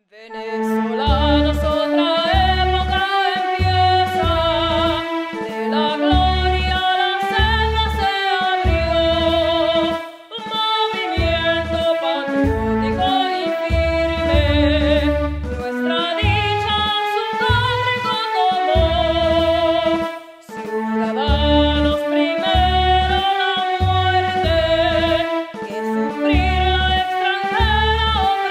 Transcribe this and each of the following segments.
Venezolanos, otra época empieza, de la gloria la senda se abrió, un movimiento patriótico y firme, nuestra dicha su cargo tomó, ciudadanos primero la muerte, que sufrir la extranjera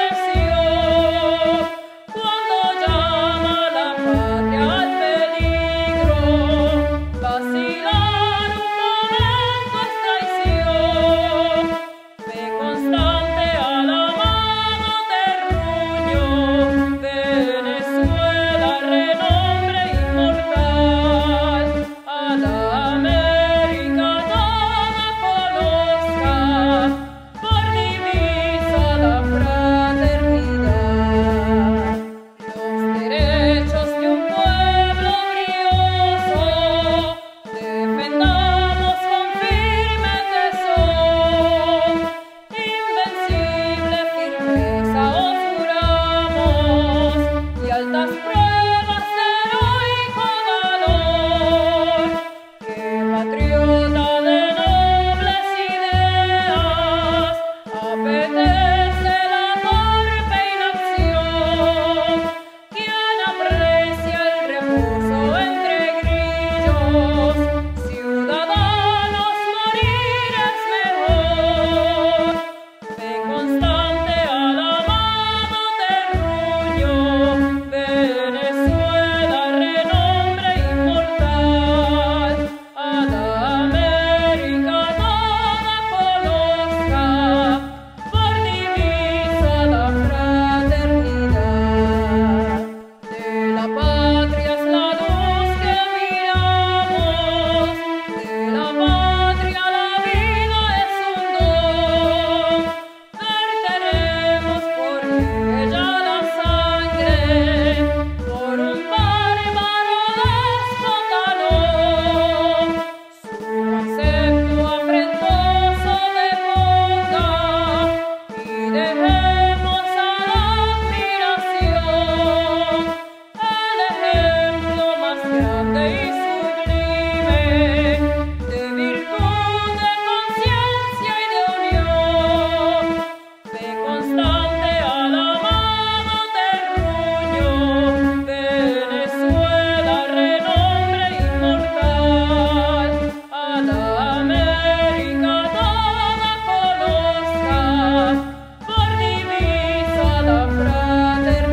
opresión. Cuando llama la patria al peligro, vacilar un momento es traición. Fe constante al amado terruño, Venezuela, renombre inmortal, a la América toda conozca, por divisa la fraternidad. Los derechos de un pueblo brioso, defendamos con firme tesón, invencible firmeza os juramos, y altas pruebas de heroico valor, que patriota de nobles ideas, apetece la torpe inacción, quien aprecia el reposo entre grillos, ciudadanos morir es mejor. Fe constante al amado terruño, Venezuela, renombre inmortal, a la América toda conozca, por divisa la fraternidad. De la patria es la luz que miramos, de la patria la vida es un don, verteremos por ella la sangre, por un bárbaro déspota no, su concepto afrentoso deponga, y dejemos a la admiración el ejemplo más grande y sublime de virtud, de conciencia y de unión. Fe constante al amado terruño, Venezuela, renombre inmortal, a la América toda conozca, por divisa la fraternidad.